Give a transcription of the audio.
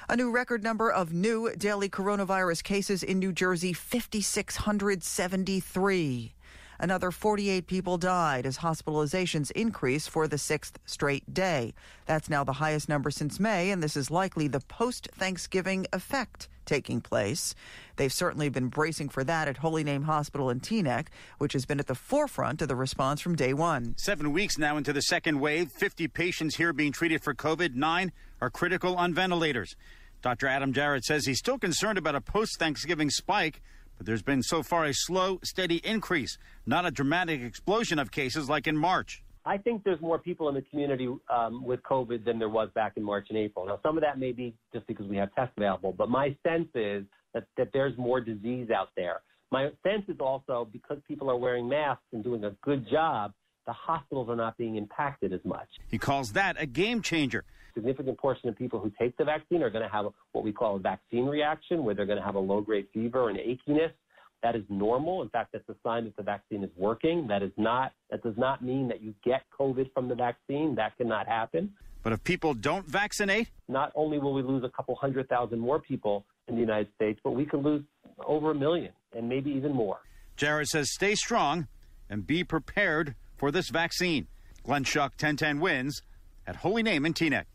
A new record number of new daily coronavirus cases in New Jersey, 5,673. Another 48 people died as hospitalizations increased for the sixth straight day. That's now the highest number since May, and this is likely the post-Thanksgiving effect taking place. They've certainly been bracing for that at Holy Name Hospital in Teaneck, which has been at the forefront of the response from day one. 7 weeks now into the second wave, 50 patients here being treated for COVID. 9 are critical on ventilators. Dr. Adam Jarrett says he's still concerned about a post-Thanksgiving spike, but there's been so far a slow, steady increase, not a dramatic explosion of cases like in March. I think there's more people in the community with COVID than there was back in March and April. Now, some of that may be just because we have tests available, but my sense is that there's more disease out there. My sense is also because people are wearing masks and doing a good job, the hospitals are not being impacted as much. He calls that a game changer. A significant portion of people who take the vaccine are going to have what we call a vaccine reaction, where they're going to have a low-grade fever and achiness. That is normal. In fact, that's a sign that the vaccine is working. That does not mean that you get COVID from the vaccine. That cannot happen. But if people don't vaccinate? Not only will we lose a couple 100,000 more people in the United States, but we could lose over 1 million and maybe even more. Jarrett says stay strong and be prepared for this vaccine. Glenn Schuck, 1010 Wins at Holy Name in Teaneck.